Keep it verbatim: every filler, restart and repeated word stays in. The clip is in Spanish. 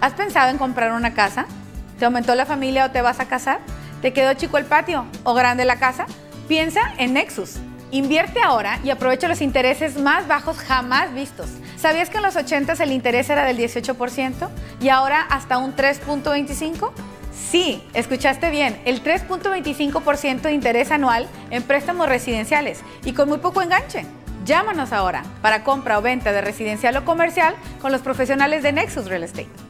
¿Has pensado en comprar una casa? ¿Te aumentó la familia o te vas a casar? ¿Te quedó chico el patio o grande la casa? Piensa en Nexus. Invierte ahora y aprovecha los intereses más bajos jamás vistos. ¿Sabías que en los ochentas el interés era del dieciocho por ciento y ahora hasta un tres punto veinticinco por ciento? Sí, escuchaste bien, el tres punto veinticinco por ciento de interés anual en préstamos residenciales y con muy poco enganche. Llámanos ahora para compra o venta de residencial o comercial con los profesionales de Nexus Real Estate.